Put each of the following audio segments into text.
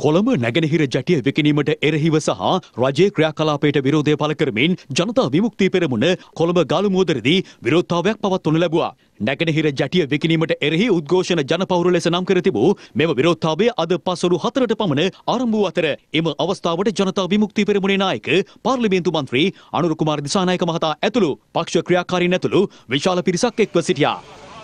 කොළඹ නැගෙනහිර ජැටිය විකිණීමට එරෙහිව සහ රජයේ ක්‍රියාකලාපයට විරෝධය පළ කරමින් ජනතා විමුක්ති පෙරමුණ කොළඹ ගාලුමුවදරදී විරෝධතාවයක් පවත්වනු ලැබුවා. නැගෙනහිර ජැටිය විකිණීමට එරෙහි උද්ඝෝෂණ ජනපෞර ලෙස නම් කර තිබූ මෙම විරෝධතාවය අද පසළු 4ට පමණ ආරම්භ වූ අතර එම අවස්ථාවට ජනතා විමුක්ති පෙරමුණේ නායක පාර්ලිමේන්තු මන්ත්‍රී අනුර කුමාර දිසානායක මහතා ඇතුළු පක්ෂ ක්‍රියාකාරීන් ඇතුළු විශාල පිරිසක් එක්ව සිටියා.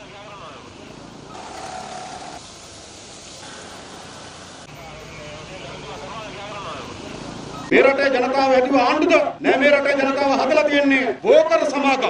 මේ රටේ ජනතාව හැදුව ආණ්ඩුද නෑ මේ රටේ ජනතාව හදලා තියෙන්නේ බෝකර සමාගම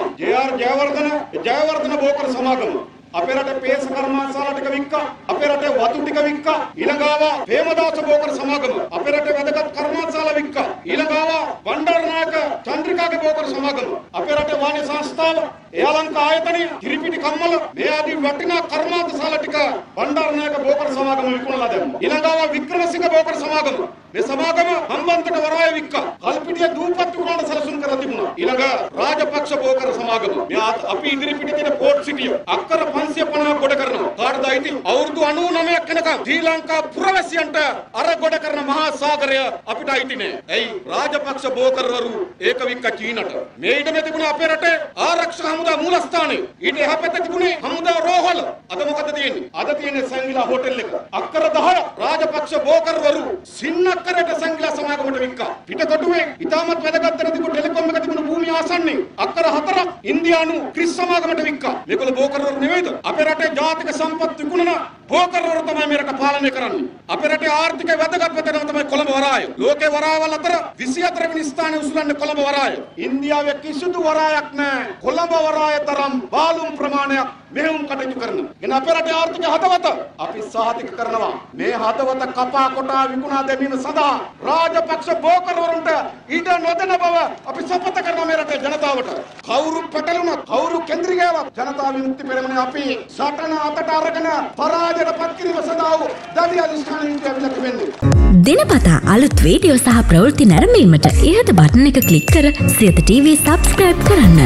ජයවර්ධන බෝකර සමාගම අපේ රටේ පේස කර්මාන්තශාලා ටික වික්කා අපේ රටේ වතු ටික වික්කා ඊළඟාව හේමදාස බෝකර සමාගම අපේ රටේ වැදගත් කර්මාන්තශාලා වික්කා ඊළඟාව බණ්ඩාරනායක චන්ද්‍රිකාගේ බෝකර සමාගම අපේ රටේ වාණි සංස්ථාව එයාලංක ආයතනය කිරිපිටි කම්මල මේ ආදී වටිනා කර්මාන්තශාලා ටික බණ්ඩාරනායක බෝකර සමාගම විකුණලා දැම්මා ඊළඟාව වික්‍රමසිංහ බෝකර සමාගම මේ සමාගම හම්බන්තොට වරාය වික්කා කල්පිටිය දූපත් විකුණන සැලසුම් කරලා තිබුණා ඊළඟ රාජපක්ෂ බෝකර සමාගම මේ අපි ඉදිරිපිට තියෙන පෝට් සිටිය අක්කර 550 ගොඩ කරනවා කාටද අයිති අවුරුදු 99ක් වෙනකම් ශ්‍රී ලංකා පුරවැසියන්ට අර ගොඩ කරන මහා සාගරය අපිට අයිති නෑ එයි රාජපක්ෂ බෝකරවරු ඒක වික්ක චීනට මේ ඉඩම තිබුණා අපේ රටේ ආරක්ෂක හමුදා මූලස්ථානේ ඊට එහා පැත්තේ තිබුණේ හමුදා රෝහල අද මොකද තියෙන්නේ අද තියෙන්නේ සංවිලා හෝටල් එක අක්කර 10 රාජපක්ෂ බෝකරවරු සින්නක්කරට සංවිලා සමාගමට වික්කා පිටකොටුවේ ඉතාමත් වැදගත් තැන තිබුණු ටෙලිකොම් එක තිබුණු භූමිය ආසන්නයේ අක්කර 4ක් ඉන්දියානු ක්‍රිස් සමාගමට වික්කා මේගොල්ලෝ බෝකරවරු නෙවෙයිද අපේ රටේ ජාතික සම්පත් විකුණන බෝකරවරු තමයි මේ රට පාලනය කරන්නේ අපේ රටේ ආර්ථික වැදගත් තැන තමයි කොළඹ වරාය ලෝකේ වරායවල අතර 24 වෙනි ස්ථානයේ උසුලන්නේ කොළඹ වරාය ඉන්දියාවේ කිසිදු වරායක් නැහැ කොළඹ වරාය තරම් බාලුම් ප්‍රමාණයක් මෙහෙයුම් කටයුතු කරන. එන අපේ රටේ ආර්ථික හදවත අපි සාහිතික කරනවා. මේ හදවත කපා කොටා විකුණා දැමීම සඳහා රාජපක්ෂ බෝකරවරුන්ට ඉඩ නොදෙන බව අපි සපත කරන මේ රටේ ජනතාවට. කවුරු පැටලුණත් කවුරු කේන්ද්‍රීයව ජනතා විමුක්ති පෙරමුණේ අපි සටන අතට අරගෙන පරාජයට පත් කිරීම සඳහා දඩි අධිෂ්ඨානයෙන් ලැබිලා තිබෙන්නේ. දිනපතා අලුත් වීඩියෝ සහ ප්‍රවෘත්ති නැරඹීමට ඉහත බටන් එක ක්ලික් කර සියත TV subscribe කරන්න.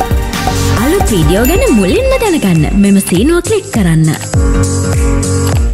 අලුත් වීඩියෝ ගැන මුලින්ම දැනගන්න මෙම සීනුව ක්ලික් කරන්න.